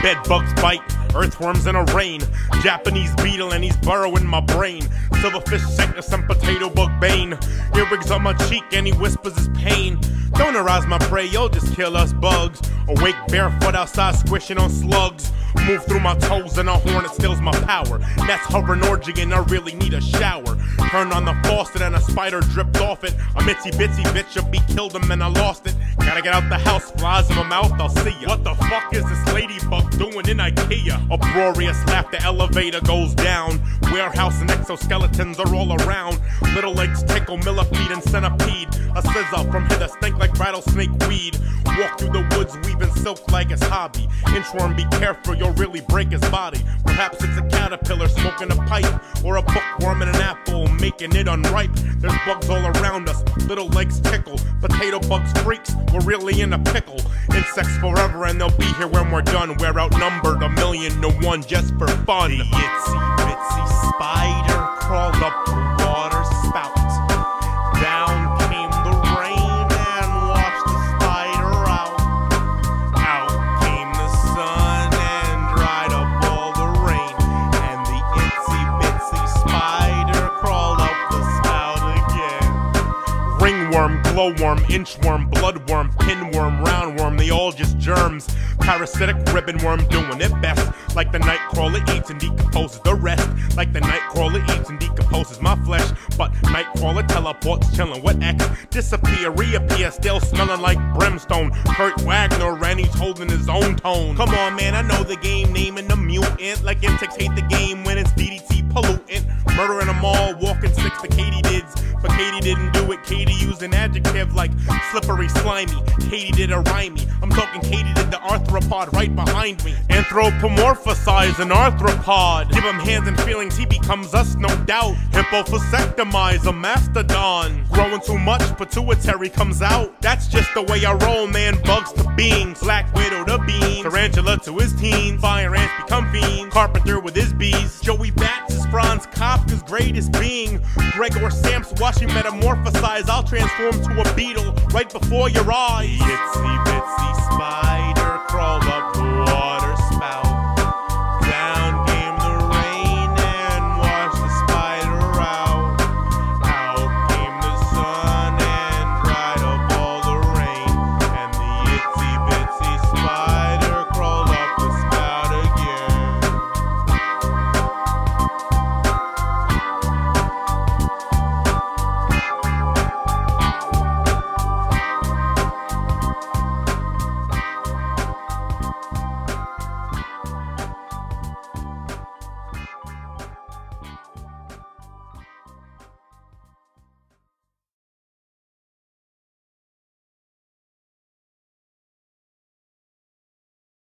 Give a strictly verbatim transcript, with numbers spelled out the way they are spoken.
Bedbugs bite, earthworms in a rain. Japanese beetle and he's burrowing my brain. Silverfish sickness and potato bug bane. Earwigs on my cheek and he whispers his pain. Don't arouse my prey, you'll just kill us bugs. Awake barefoot outside squishing on slugs. Move through my toes and a hornet steals my power. That's hovering orgy and I really need a shower. Turn on the faucet and a spider dripped off it. A itsy bitsy bitch up, he killed him and I lost it. Gotta get out the house, flies in my mouth, I'll see ya. What the fuck is this ladybug doing in IKEA? Uproarious laugh, the elevator goes down. Warehouse and exoskeletons are all around. Little legs tickle, millipede and centipede. A scissor from hither stink like rattlesnake weed. Walk through the woods weaving silk like his hobby. Inchworm, be careful, you'll really break his body. Perhaps it's a caterpillar smoking a pipe, or a bookworm in an apple making it unripe. There's bugs all around us, little legs tickle. Potato bugs freaks, we're really in a pickle. Insects forever and they'll be here when we're done. We're outnumbered a million to one just for fun. The itsy bitsy spider crawled up the water spout. Down came the rain and washed the spider out. Out came the sun and dried up all the rain. And the itsy bitsy spider crawled up the spout again. Ringworm, glowworm, inchworm, bloodworm, pinworm, roundworm, they all just germs. Parasitic ribbon worm doing it best. Like the night crawler eats and decomposes the rest. Like the night crawler eats and decomposes my flesh. But night crawler teleports, chillin' with X. Disappear, reappear, still smelling like brimstone. Kurt Wagner and he's holding his own tone. Come on man, I know the game, naming the mutant. Like insects hate the game when it's D D T pollutant. Murdering them all, walking sticks to Katie dids. But Katie didn't do it, Katie used an adjective like slippery, slimy. Katie did a rhymey. I'm talking Katie did the arthropod right behind me. Anthropomorphize an arthropod. Give him hands and feelings, he becomes us, no doubt. Hypophysectomize a mastodon. Growing too much, pituitary comes out. That's just the way I roll, man. Bugs to beings. Black widow to beans. Tarantula to his teens. Fire ants become fiends. Carpenter with his bees. Joey Bats is Franz Kafka's greatest being. Gregor Sam's watch you metamorphosize. I'll transform to a beetle right before your eyes. The itsy bitsy spider